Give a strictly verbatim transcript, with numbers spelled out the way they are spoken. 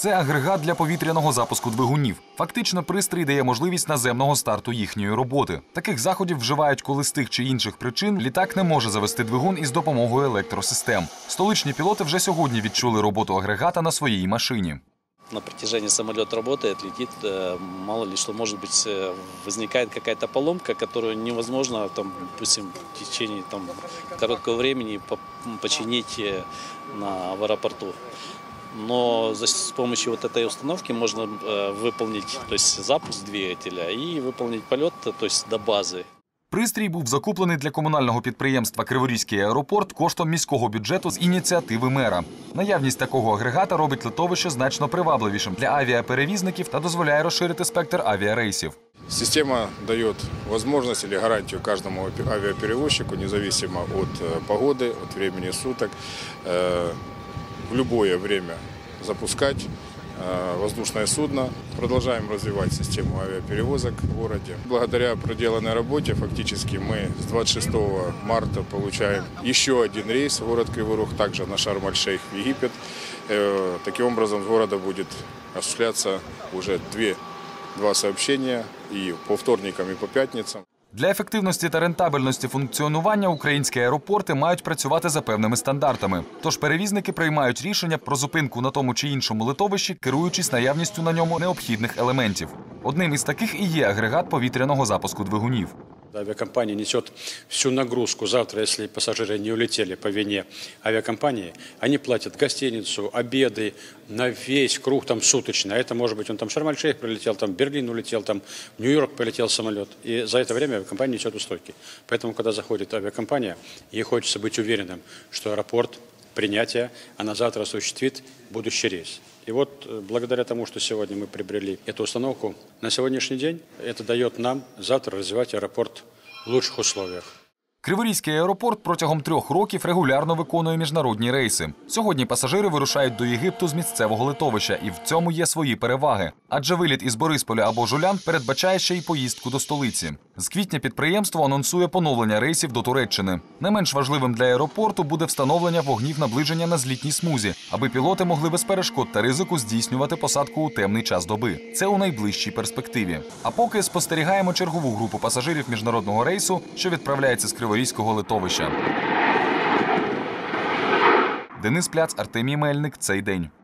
Це агрегат для повітряного запуску двигунів. Фактично, пристрій дає можливість наземного старту їхньої роботи. Таких заходів вживають, коли з тих чи інших причин літак не може завести двигун із допомогою електросистем. Столичні пілоти вже сьогодні відчули роботу агрегата на своїй машині. На протяжении самолет работает, летит, мало ли что, может быть, возникает какая-то поломка, которую невозможно, там, допустим, в течение там, короткого времени починить на, в аэропорту. Но с помощью вот этой установки можно выполнить, то есть запуск двигателя и выполнить полет, то есть до базы. Пристрій був закуплений для комунального підприємства «Криворізький аеропорт» коштом міського бюджету з ініціативи мера. Наявність такого агрегата робить литовище значно привабливішим для авіаперевізників та дозволяє розширити спектр авіарейсів. Система дает возможность или гарантию каждому авиаперевозчику, независимо от погоды, от времени суток, в любое время запускать воздушное судно. Продолжаем развивать систему авиаперевозок в городе. Благодаря проделанной работе фактически мы с двадцать шестого марта получаем еще один рейс в город Кривой Рог, также на Шарм-эль-Шейх в Египет. Таким образом с города будет осуществляться уже две, два сообщения и по вторникам, и по пятницам. Для ефективності та рентабельності функціонування українські аеропорти мають працювати за певними стандартами. Тож перевізники приймають рішення про зупинку на тому чи іншому литовищі, керуючись наявністю на ньому необхідних елементів. Одним із таких і є агрегат повітряного запуску двигунів. Авиакомпания несет всю нагрузку. Завтра, если пассажиры не улетели по вине авиакомпании, они платят гостиницу, обеды на весь круг там суточно. Это может быть он там Шарм-эль-Шейх прилетел, там Берлин улетел, там в Нью-Йорк полетел самолет. И за это время авиакомпания несет устойки. Поэтому, когда заходит авиакомпания, ей хочется быть уверенным, что аэропорт принятия, она завтра осуществит будущий рейс. И вот благодаря тому, что сегодня мы приобрели эту установку, на сегодняшний день это дает нам завтра развивать аэропорт в лучших условиях. Криворізький аеропорт протягом трьох років регулярно виконує міжнародні рейси. Сьогодні пасажири вирушають до Єгипту з місцевого литовища, і в цьому є свої переваги. Адже виліт із Борисполя або Жулян передбачає ще й поїздку до столиці. З квітня підприємство анонсує поновлення рейсів до Туреччини. Не менш важливим для аеропорту буде встановлення вогнів наближення на злітній смузі, аби пілоти могли без перешкод та ризику здійснювати посадку у темний час доби. Це у найближчій перспективі. А поки спостерігаємо чергову групу пасажирів міжнародного рейсу, що відправляється з Криворізького литовища. Денис Пляц, Артемій Мельник. Цей день.